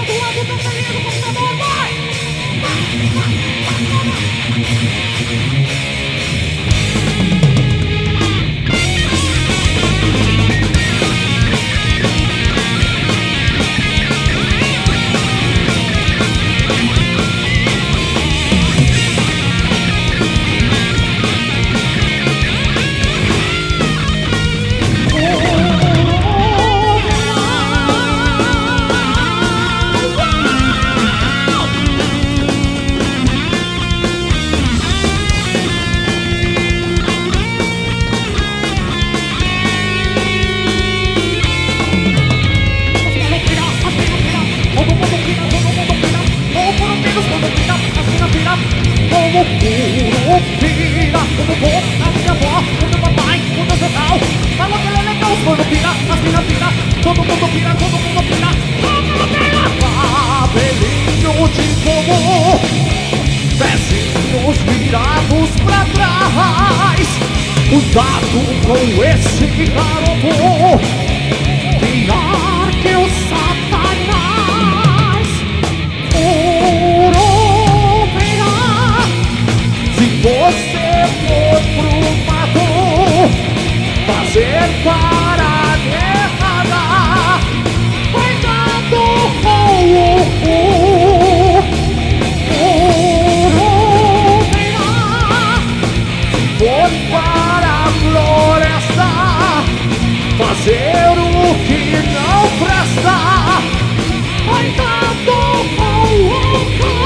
lado do caminho do computador, vai! Como Curupira, como vou, a minha avó, o meu papai, o meu jornal. Falou que ele é legal, os mano pira, as mina pira, todo mundo pira, todo mundo pira. Cabelinho de fogo, pezinhos virados pra trás. Cuidado com esse garoto, pior que o Satanás. Você for pro mato fazer parada errada, cuidado com o se for para a floresta fazer o que não presta, cuidado com o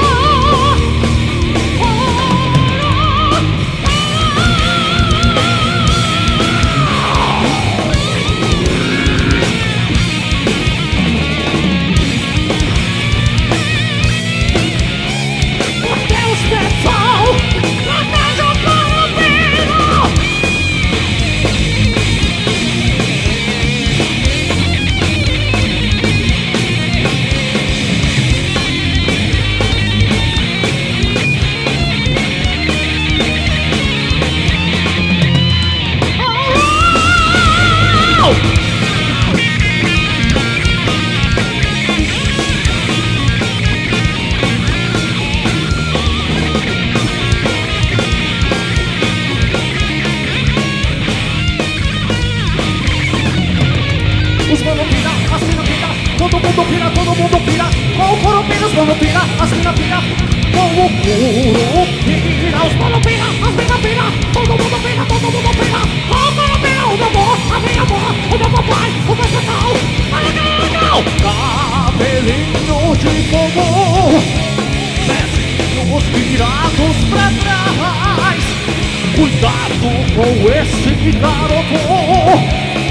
todo mundo pira, com o Curupira, os mano pira, as mina pira, com o Curupira, os mano pira, as mina pira, todo mundo pira, com o Curupira, o meu amor, a minha avó, o meu papai, o meu jornal, cabelinho de fogo, pezinhos virados pra trás, cuidado com esse garoto,